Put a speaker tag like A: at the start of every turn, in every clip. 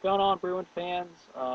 A: going on, Bruin fans?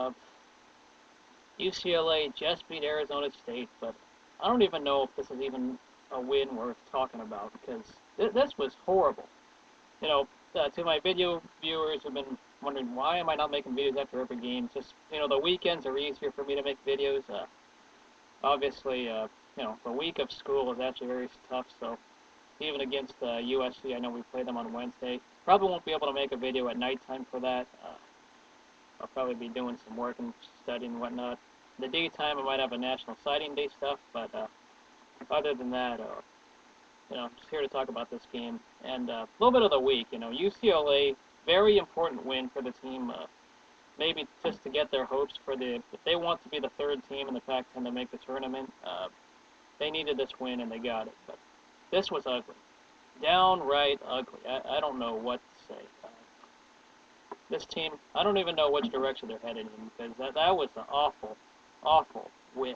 A: UCLA just beat Arizona State, but I don't even know if this is even a win worth talking about because this was horrible. You know, to my video viewers who've been wondering why am I not making videos after every game? Just the weekends are easier for me to make videos. Obviously, the week of school is actually very tough. So even against USC, I know we play them on Wednesday. Probably won't be able to make a video at nighttime for that. I'll probably be doing some work and studying and whatnot. In the daytime, I might have a National Signing Day stuff, but other than that, just here to talk about this game. And a little bit of the week, UCLA, very important win for the team. Maybe just to get their hopes for if they want to be the third team in the Pac-10 to make the tournament, they needed this win and they got it. But this was ugly. Downright ugly. I don't know what to say. This team, I don't even know which direction they're headed in because that was an awful, awful win.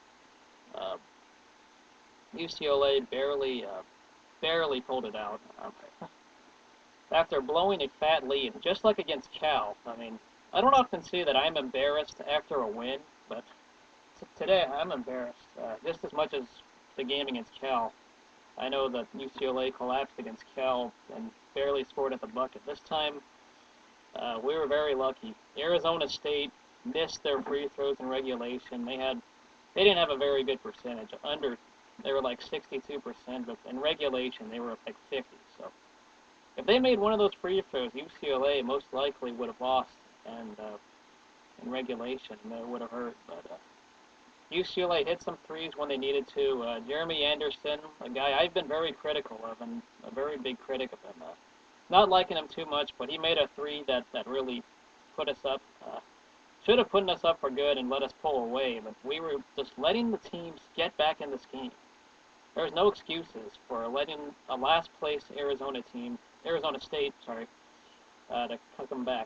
A: UCLA barely pulled it out. After blowing a fat lead, just like against Cal. I mean, I don't often see that I'm embarrassed after a win, but today I'm embarrassed just as much as the game against Cal. I know that UCLA collapsed against Cal and barely scored at the bucket. This time, we were very lucky. Arizona State missed their free throws in regulation. They didn't have a very good percentage. They were like 62%, but in regulation they were like 50. So if they made one of those free throws, UCLA most likely would have lost, and in regulation, and it would have hurt. But UCLA hit some threes when they needed to. Jeremy Anderson, a guy I've been very critical of, and a very big critic of him. Not liking him too much, but he made a three that really put us up. Should have put us up for good and let us pull away, but we were just letting the teams get back in this game. There's no excuses for letting a last-place Arizona State, to come back.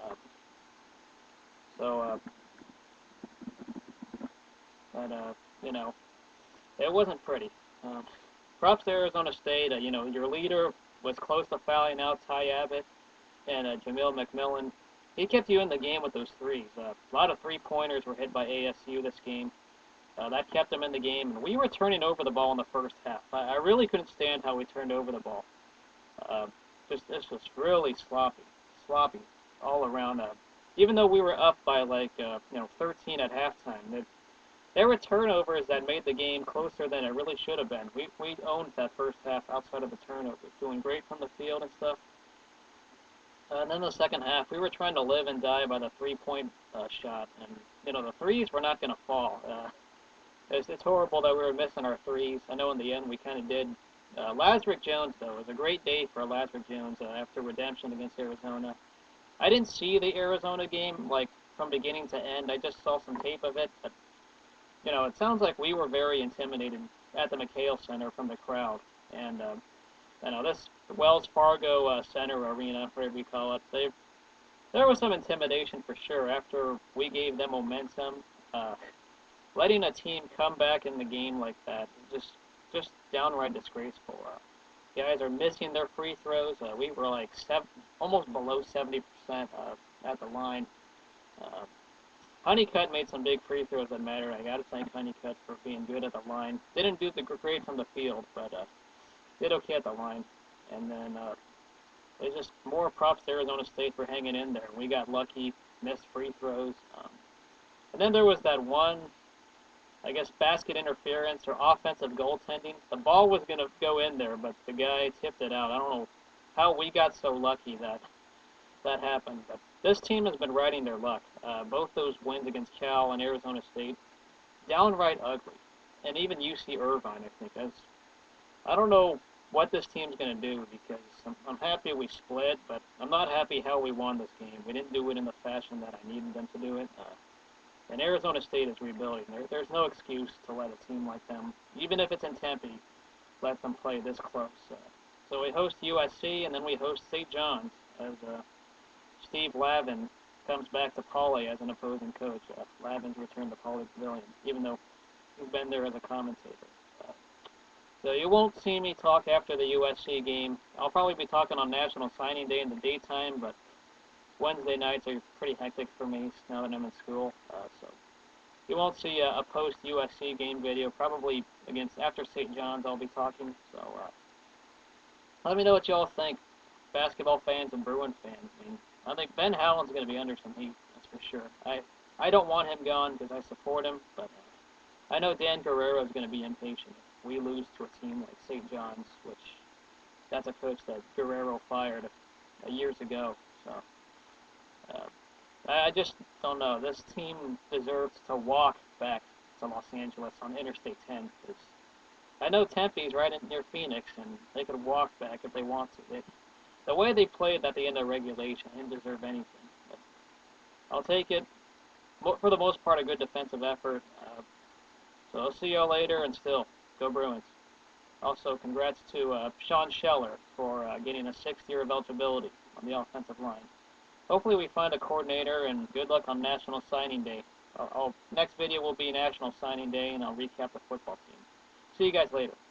A: It wasn't pretty. Props to Arizona State. Your leader was close to fouling out Ty Abbott and Jamil McMillan. He kept you in the game with those threes. A lot of three-pointers were hit by ASU this game. That kept them in the game. And we were turning over the ball in the first half. I really couldn't stand how we turned over the ball. This was really sloppy all around. Even though we were up by 13 at halftime, there were turnovers that made the game closer than it really should have been. We owned that first half outside of the turnovers, doing great from the field and stuff. And then the second half, we were trying to live and die by the three-point shot. And, the threes were not going to fall. It's horrible that we were missing our threes. I know in the end we kind of did. Lazarick Jones, though, it was a great day for Lazarick Jones after redemption against Arizona. I didn't see the Arizona game, from beginning to end. I just saw some tape of it. But, it sounds like we were very intimidated at the McHale Center from the crowd. And, this Wells Fargo Center Arena, whatever you call it, there was some intimidation for sure after we gave them momentum. Letting a team come back in the game like that is just downright disgraceful. Guys are missing their free throws. We were almost below 70% at the line. Honeycutt made some big free throws that mattered. I got to thank Honeycutt for being good at the line. Didn't do the great from the field, but did okay at the line. And then there's just more props to Arizona State for hanging in there. We got lucky, missed free throws. And then there was that one, basket interference or offensive goaltending. The ball was going to go in there, but the guy tipped it out. I don't know how we got so lucky that happened. But this team has been riding their luck. Both those wins against Cal and Arizona State, downright ugly. And even UC Irvine, I think. I don't know what this team's going to do because I'm happy we split, but I'm not happy how we won this game. We didn't do it in the fashion that I needed them to do it. And Arizona State is rebuilding. There's no excuse to let a team like them, even if it's in Tempe, let them play this close. So we host USC, and then we host St. John's as Steve Lavin comes back to Pauley as an opposing coach. Lavin's returned to Pauley Pavilion, even though he's been there as a commentator. So you won't see me talk after the USC game. I'll probably be talking on National Signing Day in the daytime, but Wednesday nights are pretty hectic for me now that I'm in school, so you won't see a post-USC game video. Probably after St. John's I'll be talking, so let me know what y'all think, basketball fans and Bruin fans. I mean, I think Ben Howland's going to be under some heat, that's for sure. I don't want him gone because I support him, but I know Dan Guerrero is going to be impatient if we lose to a team like St. John's, which that's a coach that Guerrero fired years ago. So I just don't know. This team deserves to walk back to Los Angeles on Interstate 10. Because I know Tempe's right near Phoenix, and they could walk back if they want to. The way they played at the end of regulation, they didn't deserve anything. But I'll take it. For the most part, a good defensive effort. So I'll see y'all later, and still, go Bruins. Also, congrats to Sean Scheller for getting a 6th year of eligibility on the offensive line. Hopefully we find a coordinator, and good luck on National Signing Day. Next video will be National Signing Day, and I'll recap the football team. See you guys later.